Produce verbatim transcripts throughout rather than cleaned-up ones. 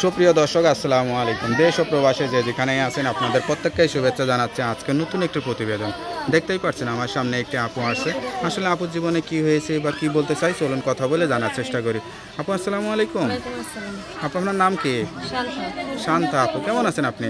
সুপ্রিয় দর্শক আসসালামু আলাইকুম। দেশ ও প্রবাসে যে যেখানেই আছেন আপনাদের প্রত্যেককেই শুভেচ্ছা জানাচ্ছি। আজকে নতুন একটি প্রতিবেদন দেখতেই পাচ্ছেন আমার সামনে একটি আপু আসছে। আসলে আপুর জীবনে কি হয়েছে বা কি বলতে চাই চলুন কথা বলে জানার চেষ্টা করি। আপু আসসালামু আলাইকুম। আপু আপনার নাম কি? শান্তা। আপু কেমন আছেন আপনি?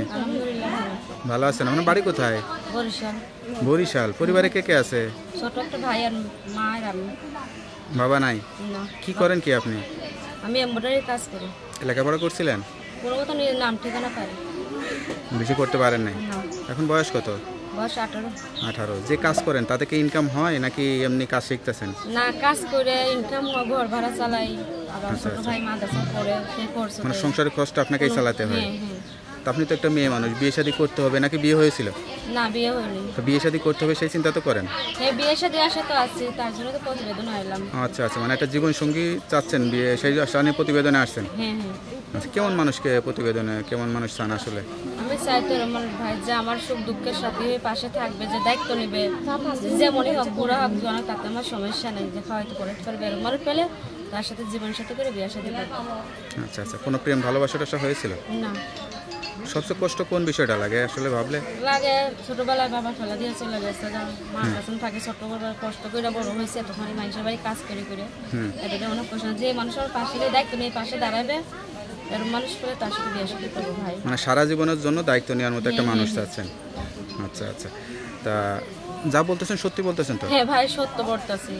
ভালো আছেন। আপনার বাড়ি কোথায়? বরিশাল। বরিশাল। পরিবারে কে কে আছে? ছোট একটা ভাই আর মা আর আমি। বাবা নাই? না। কি করেন কি আপনি? আমি এমব্রয়ডারি কাজ করি। লেখাপড়া করছিলেন? কোনো মতো নিজের নাম ঠিকানা পারি বেশি করতে পারেন নাই? না। এখন বয়স কত? বয়স আঠারো। আঠারো। যে কাজ করেন তাতে কি ইনকাম হয় নাকি এমনি কাজ শিখতেছেন? না, কাজ করে ইনকাম হয়, ঘর ভাড়া চালাই। আবার আচ্ছা, ছোট আচ্ছা। ভাই মাদ্রাসা পড়ে, সেই খরচ মানে সংসারের খরচটা আপনাকেই চালাতে হয়। হ্যাঁ হ্যাঁ। তা আপনি তো একটা মেয়ে মানুষ, বিয়ে শাদী করতে হবে নাকি বিয়ে হয়েছিল? না, বিয়ে হয়নি। তো বিয়ে শাদী করতে হবে সেই চিন্তা তো করেন। হ্যাঁ, বিয়ে সাথে আসা তো আছে, তার জন্য তো প্রতিবেদন আইলাম। আচ্ছা আচ্ছা, মানে একটা জীবন সঙ্গী চাচ্ছেন, বিয়ে সেই আশা নিয়ে প্রতিবেদনে আসছেন। হ্যাঁ হ্যাঁ। আচ্ছা, কেমন মানুষকে প্রতিবেদনে কেমন মানুষ চান আসলে? আমি চাই তো আমার ভাই যে আমার সুখ দুঃখের সাথে হয়ে পাশে থাকবে, যে দায়িত্ব নেবে, যেমনই হোক বুড়া হোক জোয়ান হোক, তাতে আমার সমস্যা নেই, যে খাওয়াইতে পড়াইতে পারবে, এরকম মানুষ পেলে তার সাথে জীবন সাথে করে বিয়ে সাথে করবো। আচ্ছা আচ্ছা, কোনো প্রেম ভালোবাসা টাসা হয়েছিল? না। সবচেয়ে কষ্ট কোন বিষয়টা লাগে আসলে ভাবলে? লাগে ছোটবেলায় বাবা ফেলা দিয়ে চলে গেছে, মা কাছে থাকে, ছোটবেলায় কষ্ট করে বড় হয়েছে, তখন মানুষের বাড়ি কাজ করে করে এটা অনেক কষ্ট। যে মানুষের পাশে দায়িত্ব নিয়ে পাশে দাঁড়াবে, এরকম মানুষ করে তার সাথে বিয়ে সাথে করবো ভাই। মানে সারা জীবনের জন্য দায়িত্ব নেওয়ার মতো একটা মানুষ চাচ্ছেন। আচ্ছা আচ্ছা, তা যা বলতেছেন সত্যি বলতেছেন তো? হ্যাঁ ভাই, সত্য বলতেছি।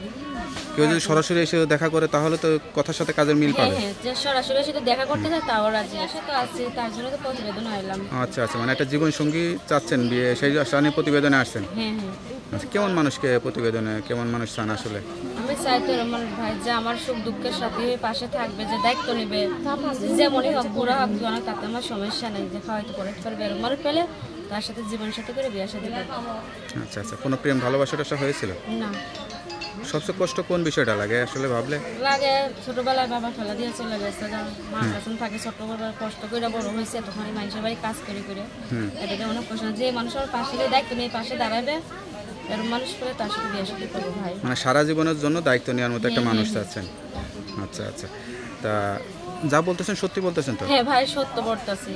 কেউ যদি সরাসরি এসে দেখা করে তাহলে তো কথার সাথে কাজের মিল হ্যাঁ পাবে। হ্যাঁ, যে সরাসরি এসে দেখা করতে চায় তাও রাজি আসে তো আছে, তার জন্য তো প্রতিবেদন আইলাম। আচ্ছা আচ্ছা, মানে একটা জীবন সঙ্গী চাচ্ছেন, বিয়ে সেই আশা নিয়ে প্রতিবেদনে আসছেন। হ্যাঁ হ্যাঁ। আচ্ছা, কেমন মানুষকে প্রতিবেদনে কেমন মানুষ চান আসলে? আমি চাই তো আমার ভাই যে আমার সুখ দুঃখের সাথে হয়ে পাশে থাকবে, যে দায়িত্ব নেবে, যেমনই হোক বুড়া হোক জোয়ান হোক, তাতে আমার সমস্যা নেই, যে খাওয়াইতে পড়াইতে পারবে, এরকম মানুষ পেলে তার সাথে জীবন সাথে করে বিয়ে সাথে করবো। আচ্ছা আচ্ছা, কোনো প্রেম ভালোবাসা টাসা হয়েছিল? না। সবচেয়ে কষ্ট কোন বিষয়টা লাগে আসলে ভাবলে? লাগে ছোটবেলায় বাবা ফেলা দিয়ে চলে গেছে, মা কাছে থাকে, ছোটবেলায় কষ্ট করে বড় হয়েছে, তখন মানুষের বাড়ি কাজ করে করে এটা অনেক কষ্ট। যে মানুষের পাশে দায়িত্ব নিয়ে পাশে দাঁড়াবে, এরকম মানুষ করে তার সাথে বিয়ে সাথে করবো ভাই। মানে সারা জীবনের জন্য দায়িত্ব নেওয়ার মতো একটা মানুষ চাচ্ছেন। আচ্ছা আচ্ছা, তা যা বলতেছেন সত্যি বলতেছেন তো? হ্যাঁ ভাই, সত্য বলতেছি।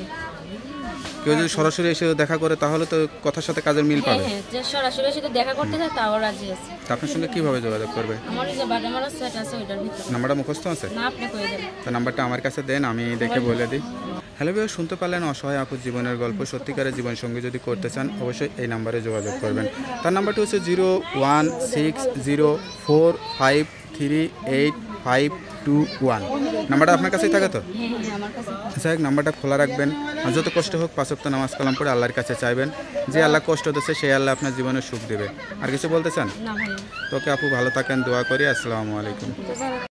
কেউ যদি সরাসরি এসে দেখা করে তাহলে তো কথার সাথে কাজের মিল হ্যাঁ পাবে। হ্যাঁ, যে সরাসরি এসে দেখা করতে চায় তাও রাজি আছে। তা আপনার সঙ্গে কিভাবে যোগাযোগ করবে? আমার যে বাড়ি আমার সেট আছে, ওইটার ভিতরে নাম্বারটা মুখস্থ আছে? না, আপনি কয়ে দেন। তা নাম্বারটা আমার কাছে দেন, আমি দেখে বলে দিই। হ্যালো ভাই, শুনতে পারলেন অসহায় আপুর জীবনের গল্প। সত্যিকারের জীবন সঙ্গী যদি করতে চান অবশ্যই এই নাম্বারে যোগাযোগ করবেন। তার নাম্বারটি হচ্ছে zero one six zero four five three eight five two one. নাম্বারটা আপনার কাছেই থাকে তো? হ্যাঁ হ্যাঁ, আমার কাছে। যাই হোক, নাম্বারটা খোলা রাখবেন। আর যত কষ্ট হোক পাঁচ ওয়াক্ত নামাজ কালাম পড়ে আল্লাহর কাছে চাইবেন, যে আল্লাহ কষ্ট দিচ্ছে সেই আল্লাহ আপনার জীবনে সুখ দেবে। আর কিছু বলতে চান? না ভাই। তোকে আপু ভালো থাকেন, দোয়া করি। আসসালামু আলাইকুম।